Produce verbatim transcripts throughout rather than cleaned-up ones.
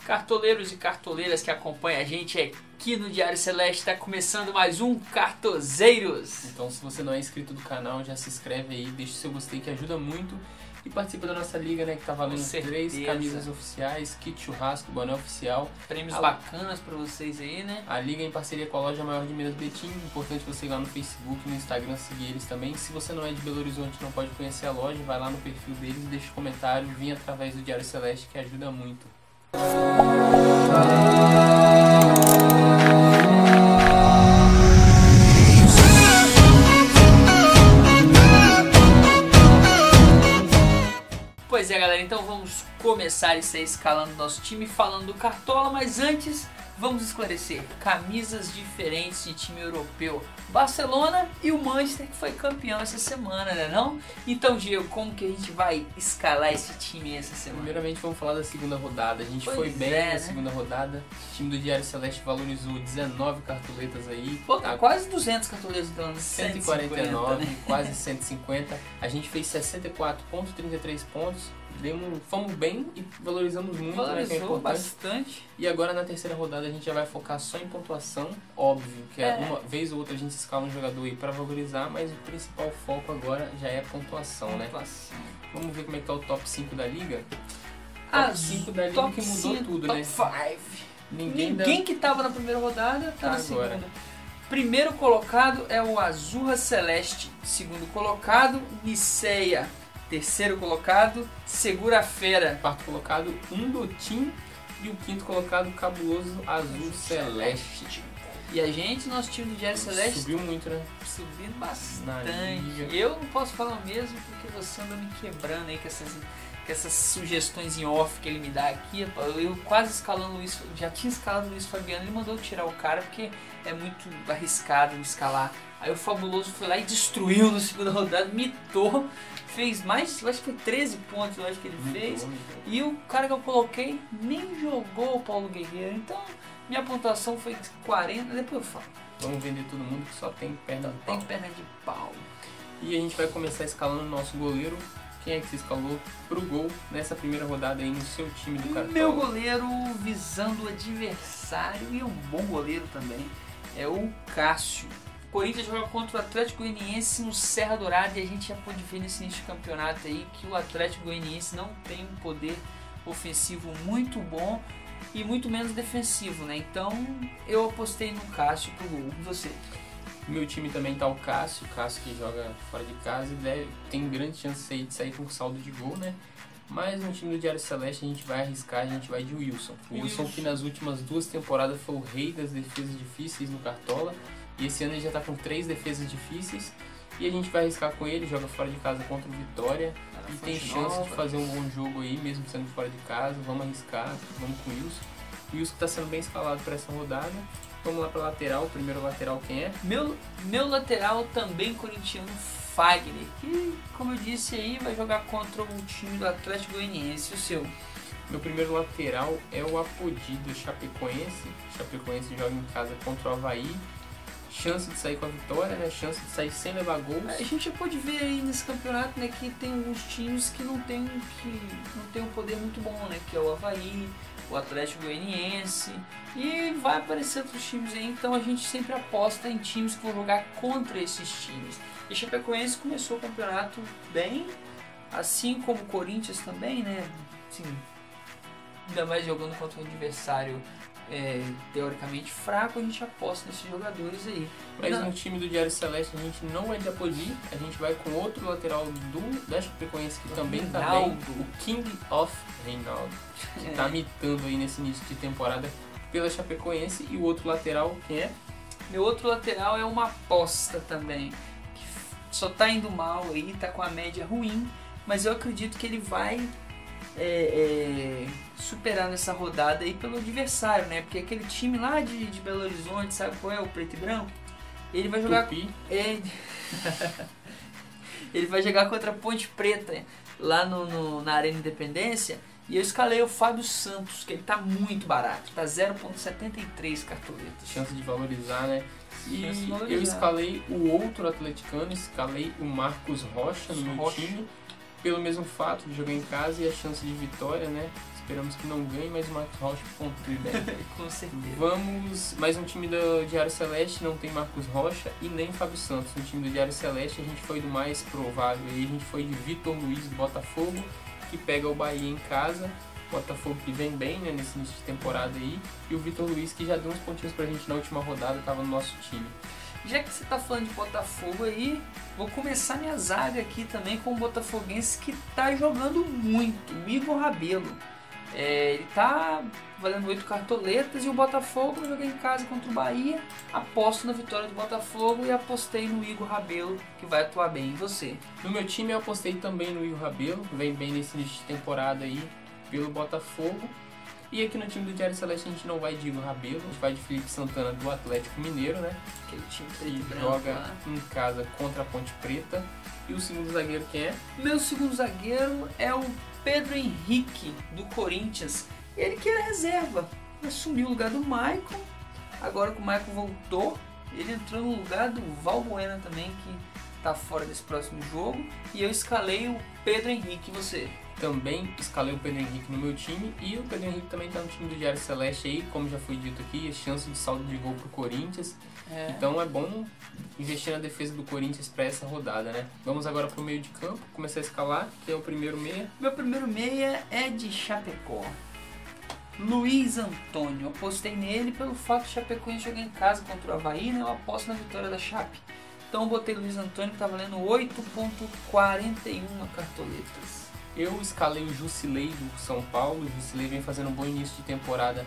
Cartoleiros e cartoleiras que acompanham a gente aqui no Diário Celeste, está começando mais um Cartozeiros. Então, se você não é inscrito do canal, já se inscreve aí, deixa o seu gostei que ajuda muito. E participa da nossa liga, né, que tá valendo três camisas oficiais, kit churrasco, boné oficial. Prêmios a... bacanas pra vocês aí, né? A liga é em parceria com a loja Maior de Minas Betim. Importante você ir lá no Facebook, no Instagram, seguir eles também. Se você não é de Belo Horizonte e não pode conhecer a loja, vai lá no perfil deles, deixa um comentário, vem através do Diário Celeste que ajuda muito. Pois é, galera, então vamos começar isso aí escalando nosso time, falando do Cartola, mas antes vamos esclarecer camisas diferentes de time europeu. Barcelona e o Manchester, que foi campeão essa semana, né não? Então, Diego, como que a gente vai escalar esse time essa semana? Primeiramente vamos falar da segunda rodada. A gente pois foi bem é, na né? segunda rodada. O time do Diário Celeste valorizou dezenove cartoletas aí. Pô, tá quase duzentos cartoleiros, então cento e quarenta e nove, né? quase cento e cinquenta. A gente fez sessenta e quatro vírgula trinta e três pontos. Demos, fomos bem e valorizamos muito, Valorizou, né, que é importante. bastante. E agora na terceira rodada a gente já vai focar só em pontuação, óbvio, que é. uma vez ou outra a gente escala um jogador aí para valorizar, mas o principal foco agora já é a pontuação, pontuação. né? Vamos ver como é que tá o top cinco da liga. Top Top cinco da liga que mudou cinco, tudo, top né? cinco. Ninguém, Ninguém da... que tava na primeira rodada tá, Tá na segunda. agora. Primeiro colocado é o Azurra Celeste. Segundo colocado, Niceia. Terceiro colocado, Segura Fera. Quarto colocado, Undotim. E o quinto colocado, Cabuloso Azul Celeste. E a gente, nosso time do Diário Celeste, subiu muito, né? Subindo Na bastante. liga. Eu não posso falar o mesmo porque você anda me quebrando aí com essas, com essas sugestões em off que ele me dá aqui. Eu quase escalando o Luiz, já tinha escalado o Luiz Fabiano, ele mandou eu tirar o cara porque é muito arriscado escalar. Aí o Fabuloso foi lá e destruiu na segunda rodada, mitou. Fez mais, eu acho que foi treze pontos, eu acho que ele muito fez. Bom, e o cara que eu coloquei nem jogou o Paulo Guerreiro. Então, minha pontuação foi quarenta, depois eu falo. Vamos vender todo mundo que só tem perna de pau. Tem perna de pau. E a gente vai começar escalando o nosso goleiro. Quem é que você escalou pro gol nessa primeira rodada aí no seu time do Cartola? Meu goleiro visando o adversário e é um bom goleiro também. É o Cássio. O Corinthians joga contra o Atlético Goianiense no Serra Dourada e a gente já pôde ver nesse início de campeonato aí que o Atlético Goianiense não tem um poder ofensivo muito bom e muito menos defensivo, né? Então eu apostei no Cássio pro gol. E você? Meu time também tá o Cássio, o Cássio que joga fora de casa e deve, tem grande chance aí de sair com saldo de gol, né? Mas no time do Diário Celeste a gente vai arriscar, a gente vai de Wilson. O Wilson, Wilson que nas últimas duas temporadas foi o rei das defesas difíceis no Cartola. E esse ano ele já tá com três defesas difíceis. E a gente vai arriscar com ele, joga fora de casa contra o Vitória. E tem chance de fazer um bom jogo aí, mesmo sendo fora de casa. Vamos arriscar, vamos com o Wilson. O Wilson que tá sendo bem escalado para essa rodada. Vamos lá para lateral, o primeiro lateral quem é? Meu, meu lateral também corintiano, Fagner. Que, como eu disse aí, vai jogar contra o time do Atlético Goianiense. E o seu? Meu primeiro lateral é o Apodi do Chapecoense. O Chapecoense joga em casa contra o Avaí. Chance de sair com a vitória, né? Chance de sair sem levar gols. A gente já pode ver aí nesse campeonato, né, que tem alguns times que não tem, que não tem um poder muito bom, né? Que é o Avaí, o Atlético Goianiense e vai aparecer outros times aí. Então a gente sempre aposta em times que vão jogar contra esses times. E o Chapecoense começou o campeonato bem, assim como o Corinthians também, né? Assim, ainda mais jogando contra um adversário É, teoricamente fraco, a gente aposta nesses jogadores aí. Mas não. No time do Diário Celeste a gente não vai de Apodi, a gente vai com outro lateral do da Chapecoense que também está bem, o King of Reinaldo, que está é. mitando aí nesse início de temporada pela Chapecoense. E o outro lateral, quem é? Meu outro lateral é uma aposta também, que só tá indo mal aí, tá com a média ruim, mas eu acredito que ele vai É, é, superar nessa rodada aí pelo adversário, né? Porque aquele time lá de, de Belo Horizonte, sabe qual é? O preto e branco? Ele vai jogar. É, ele vai jogar contra a Ponte Preta lá no, no, na Arena Independência. E eu escalei o Fábio Santos, que ele tá muito barato, tá zero vírgula setenta e três cartoletas. Chance de valorizar, né? E valorizar. Eu escalei o outro atleticano, escalei o Marcos Rocha no meu Rocha. time. Pelo mesmo fato de jogar em casa e a chance de vitória, né? Esperamos que não ganhe, mas o Marcos Rocha pontue bem. Com certeza. Vamos, mais um time do Diário Celeste, não tem Marcos Rocha e nem Fábio Santos. No time do Diário Celeste a gente foi do mais provável, e a gente foi de Vitor Luiz do Botafogo, que pega o Bahia em casa. Botafogo que vem bem, né, nesse início de temporada aí, e o Vitor Luiz que já deu uns pontinhos pra gente na última rodada, estava no nosso time. Já que você tá falando de Botafogo aí, vou começar minha zaga aqui também com o botafoguense que tá jogando muito, o Igor Rabelo. É, ele tá valendo oito cartoletas e o Botafogo joga em casa contra o Bahia. Aposto na vitória do Botafogo e apostei no Igor Rabelo, que vai atuar bem. E você? No meu time eu apostei também no Igor Rabelo, vem bem nesse início de temporada aí pelo Botafogo. E aqui no time do Diário Celeste a gente não vai de Igor Rabelo, a gente vai de Felipe Santana do Atlético Mineiro, né? Aquele time Que preto joga lá. em casa contra a Ponte Preta. E o segundo zagueiro quem é? Meu segundo zagueiro é o Pedro Henrique, do Corinthians. Ele que era reserva, assumiu o lugar do Maicon. Agora que o Maicon voltou, ele entrou no lugar do Valbuena também, que tá fora desse próximo jogo. E eu escalei o Pedro Henrique. E você? Também escalei o Pedro Henrique no meu time, e o Pedro Henrique também está no time do Diário Celeste aí, como já foi dito aqui, a chance de saldo de gol pro Corinthians. É. Então é bom investir na defesa do Corinthians para essa rodada, né? Vamos agora pro meio de campo, começar a escalar, que é o primeiro meia. Meu primeiro meia é de Chapecó, Luiz Antônio. Eu apostei nele pelo fato de Chapecó jogar em casa contra o Avaí, né? Eu aposto na vitória da Chape. Então eu botei Luiz Antônio, que tá valendo oito vírgula quarenta e um cartoletas. Eu escalei o Jusilei do São Paulo. O Jusilei vem fazendo um bom início de temporada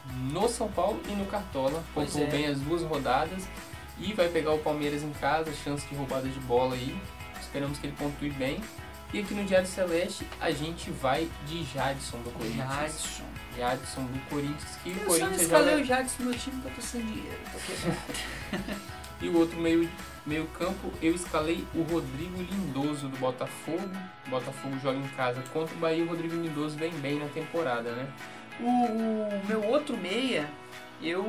no São Paulo e no Cartola. Pois Pontuou é. bem as duas rodadas e vai pegar o Palmeiras em casa, chance de roubada de bola aí. Esperamos que ele pontue bem. E aqui no Diário Celeste a gente vai de Jadson do Corinthians. Jadson. Jadson do Corinthians, que o Eu só Corinthians escalei joga... o Jadson no meu time porque eu tô sem dinheiro. Tô quebrado. E o outro meio, meio campo, eu escalei o Rodrigo Lindoso do Botafogo. O Botafogo joga em casa contra o Bahia. O Rodrigo Lindoso vem bem na temporada, né? O, o meu outro meia, eu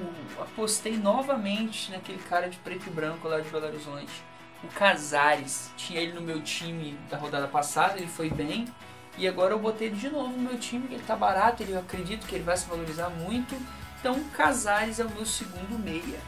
apostei novamente naquele cara de preto e branco lá de Belo Horizonte. O Casares. Tinha ele no meu time da rodada passada, ele foi bem. E agora eu botei ele de novo no meu time, que ele tá barato, ele, eu acredito que ele vai se valorizar muito. Então o Casares é o meu segundo meia.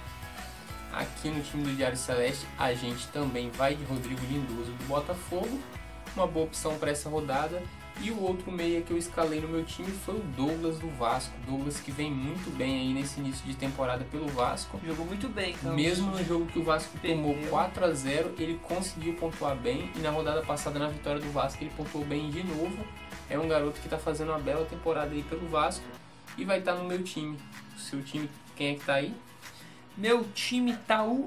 Aqui no time do Diário Celeste a gente também vai de Rodrigo Lindoso do Botafogo, uma boa opção para essa rodada. E o outro meia que eu escalei no meu time foi o Douglas do Vasco. Douglas que vem muito bem aí nesse início de temporada pelo Vasco. Jogou muito bem, então. Mesmo no jogo que o Vasco tomou Perdeu. quatro a zero, ele conseguiu pontuar bem. E na rodada passada, na vitória do Vasco, ele pontuou bem de novo. É um garoto que está fazendo uma bela temporada aí pelo Vasco e vai estar no meu time. O seu time, quem é que está aí? Meu time tá o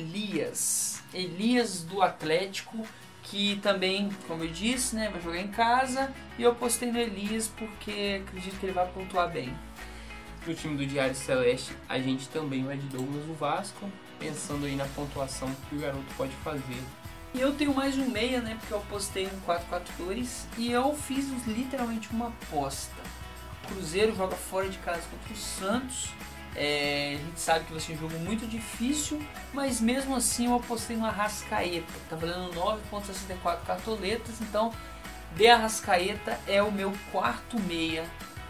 Elias. Elias do Atlético, que também, como eu disse, né, vai jogar em casa. E eu apostei no Elias porque acredito que ele vai pontuar bem. No time do Diário Celeste, a gente também vai de Douglas do Vasco, pensando aí na pontuação que o garoto pode fazer. E eu tenho mais um meia, né, porque eu apostei um quatro quatro dois e eu fiz literalmente uma aposta. O Cruzeiro joga fora de casa contra o Santos. É, a gente sabe que vai ser um jogo muito difícil, mas mesmo assim eu apostei no Arrascaeta, tá valendo nove vírgula sessenta e quatro cartoletas, então de Arrascaeta é o meu quarto meia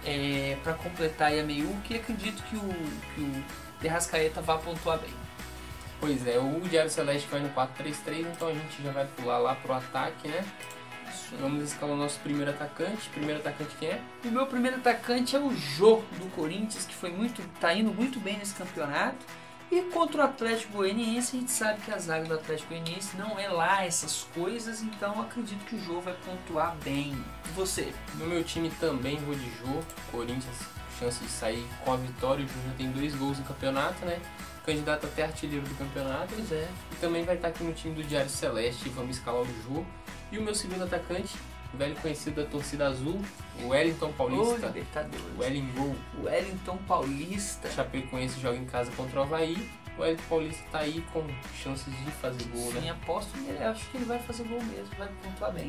é, para completar aí a meiuca, e acredito que o, que o de Arrascaeta vá pontuar bem. Pois é, o Diário Celeste vai no quatro três três, então a gente já vai pular lá pro ataque, né? Vamos escalar o nosso primeiro atacante. Primeiro atacante quem é? O meu primeiro atacante é o Jô do Corinthians, que foi muito, tá indo muito bem nesse campeonato. E contra o Atlético Goianiense, a gente sabe que a zaga do Atlético Goianiense não é lá essas coisas, então acredito que o Jô vai pontuar bem. E você? No meu time também vou de Jô. Corinthians, chance de sair com a vitória. O Jô já tem dois gols no campeonato, né? Candidato até artilheiro do campeonato. Pois é. E também vai estar aqui no time do Diário Celeste. Vamos escalar o Jô. E o meu segundo atacante, o velho conhecido da torcida azul, o Wellington Ô, Paulista. Libertadores. O Wellington. O Wellington Paulista. O Chapecoense joga em casa contra o Avaí. O Wellington Paulista tá aí com chances de fazer gol, Sim, né? aposto nele, acho que ele vai fazer gol mesmo, vai pontuar bem.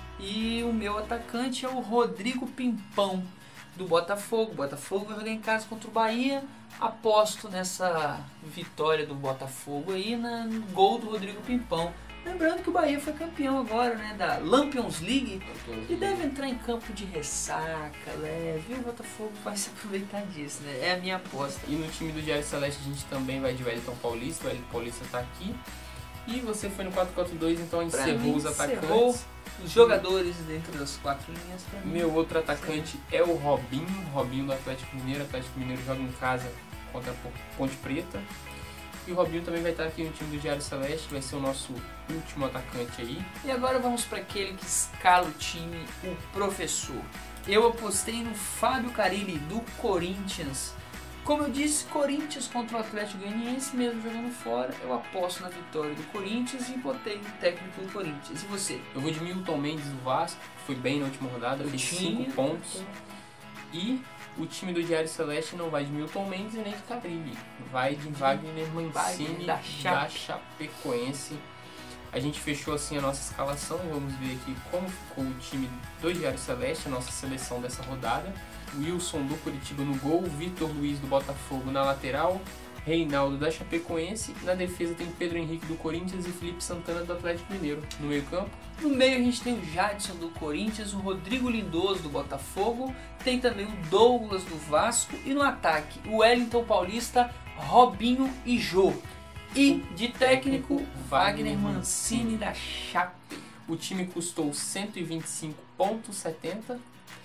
E o meu atacante é o Rodrigo Pimpão, do Botafogo. O Botafogo vai jogar em casa contra o Bahia. Aposto nessa vitória do Botafogo aí, na- no gol do Rodrigo Pimpão. Lembrando que o Bahia foi campeão agora, né, da Lampions League e deve entrar em campo de ressaca, leve, e o Botafogo vai se aproveitar disso, né, é a minha aposta. E no time do Diário Celeste a gente também vai de Wellington Paulista, o Wellington Paulista tá aqui. E você foi no quatro quatro dois, então encerrou mim, os atacantes. Encerrou os jogadores dentro das quatro linhas. Meu outro atacante é o Robinho, Robinho do Atlético Mineiro. O Atlético Mineiro joga em casa contra a Ponte Preta. E o Robinho também vai estar aqui no time do Diário Celeste, vai ser o nosso último atacante aí. E agora vamos para aquele que escala o time, o professor. Eu apostei no Fábio Carille do Corinthians. Como eu disse, Corinthians contra o Atlético Goianiense, mesmo jogando fora, eu aposto na vitória do Corinthians e botei no técnico do Corinthians. E você? Eu vou de Milton Mendes do Vasco, foi bem na última rodada, fez cinco pontos. E o time do Diário Celeste não vai de Milton Mendes e nem de Carille, vai de Wagner Mancini da, da Chapecoense. A gente fechou assim a nossa escalação e vamos ver aqui como ficou o time do Diário Celeste, a nossa seleção dessa rodada. Wilson do Curitiba no gol, Vitor Luiz do Botafogo na lateral, Reinaldo da Chapecoense. Na defesa tem Pedro Henrique do Corinthians e Felipe Santana do Atlético Mineiro. No meio campo, no meio a gente tem o Jadson do Corinthians, o Rodrigo Lindoso do Botafogo, tem também o Douglas do Vasco e no ataque o Wellington Paulista, Robinho e Jô. E de técnico, Wagner Mancini da Chape. O time custou cento e vinte e cinco vírgula setenta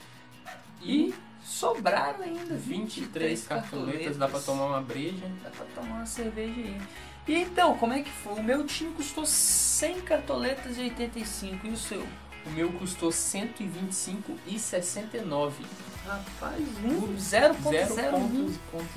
e sobraram ainda vinte e três cartoletas, dá pra tomar uma breja. Dá pra tomar uma cerveja aí. E então, como é que foi? O meu time custou cem cartoletas e oitenta e cinco, e o seu? O meu custou cento e vinte e cinco e sessenta e nove. Rapaz, um, zero ponto zero um.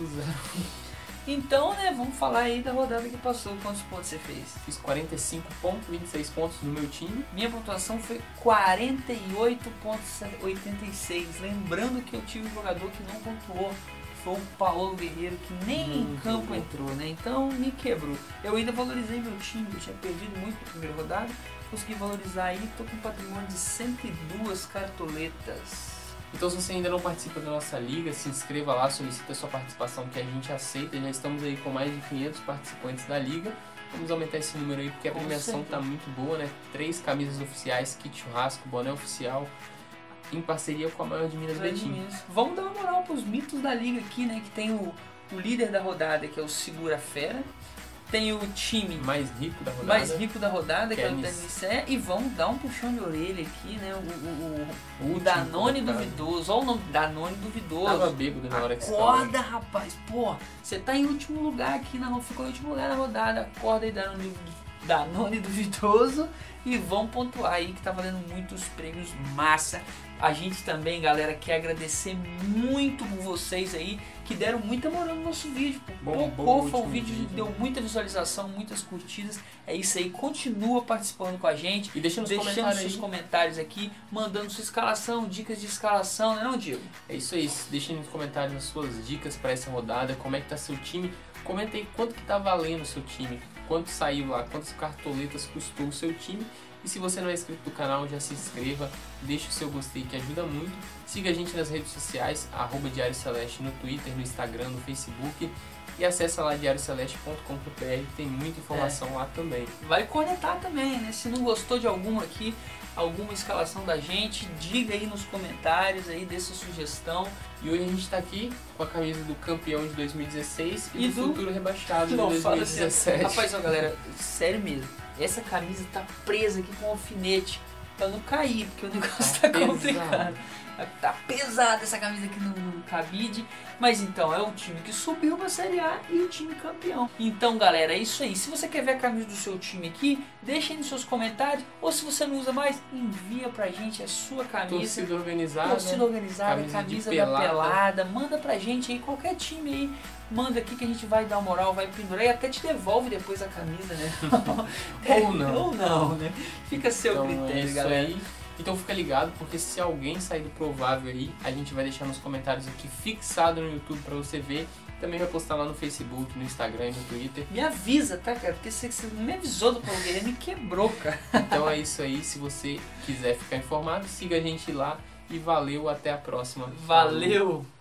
Então, né, vamos falar aí da rodada que passou. Quantos pontos você fez? Fiz quarenta e cinco vírgula vinte e seis pontos no meu time. Minha pontuação foi quarenta e oito vírgula oitenta e seis. Lembrando que eu tive um jogador que não pontuou. Foi o Paulo Guerreiro, que nem hum, em campo bom. entrou, né? Então me quebrou. Eu ainda valorizei meu time, eu tinha perdido muito na primeira rodada. Consegui valorizar aí, tô com um patrimônio de cento e duas cartoletas. Então, se você ainda não participa da nossa liga, se inscreva lá, solicita a sua participação que a gente aceita. Já estamos aí com mais de quinhentos participantes da liga. Vamos aumentar esse número aí porque a premiação está muito boa, né? Três camisas oficiais, kit churrasco, boné oficial, em parceria com a Maior de Minas Betim. Vamos dar uma moral para os mitos da liga aqui, né? Que tem o, o líder da rodada, que é o Segura Fera. Tem o time mais rico da rodada, mais rico da rodada que, que é o Tenisé, e vamos dar um puxão de orelha aqui, né? O, o, o, o Danone Duvidoso, olha o nome, Danone Duvidoso. Tava bêbado na hora que você Acorda, rapaz, pô, você tá em último lugar aqui, na, ficou em último lugar na rodada, acorda aí, Danone, Danone Duvidoso, e vão pontuar aí que tá valendo muitos prêmios massa. A gente também, galera, quer agradecer muito por vocês aí que deram muita moral no nosso vídeo. Pô, foi o vídeo que deu muita visualização, muitas curtidas. É isso aí, continua participando com a gente. E deixa nos deixando comentários seus aí. comentários aqui, mandando sua escalação, dicas de escalação, né, não, Diego? É isso aí, deixa nos comentários as suas dicas para essa rodada, como é que tá seu time. Comenta aí quanto que tá valendo o seu time, quanto saiu lá, quantas cartoletas custou o seu time. E se você não é inscrito no canal, já se inscreva, deixe o seu gostei que ajuda muito. Siga a gente nas redes sociais, arroba Diário Celeste no Twitter, no Instagram, no Facebook. E acessa lá diário celeste ponto com ponto br, tem muita informação é. lá também. Vai conectar também, né? Se não gostou de alguma aqui, alguma escalação da gente, diga aí nos comentários, aí, dê sua sugestão. E hoje a gente tá aqui com a camisa do campeão de dois mil e dezesseis e, e do, do futuro rebaixado de dois mil e dezessete. Assim, rapaz, ó, galera, sério mesmo, essa camisa tá presa aqui com um alfinete pra não cair, porque o negócio tá, tá complicado. Tá pesada essa camisa aqui no, no cabide. Mas então, é o time que subiu pra Série A e o time campeão. Então, galera, é isso aí. Se você quer ver a camisa do seu time aqui, deixa aí nos seus comentários. Ou se você não usa mais, envia pra gente a sua camisa. Torcida organizada. Torcida organizada, camisa, camisa da pelada. pelada. Manda pra gente aí, qualquer time aí. Manda aqui que a gente vai dar uma moral, vai pendurar e até te devolve depois a camisa, né? Ou não. Ou não, né? Fica a seu então, critério, é isso galera. Aí. Então fica ligado, porque se alguém sair do provável aí, a gente vai deixar nos comentários aqui fixado no YouTube pra você ver. Também vai postar lá no Facebook, no Instagram e no Twitter. Me avisa, tá, cara? Porque você, você não me avisou do Paulo Guerreiro, me quebrou, cara. Então é isso aí, se você quiser ficar informado, siga a gente lá e valeu, até a próxima. Valeu!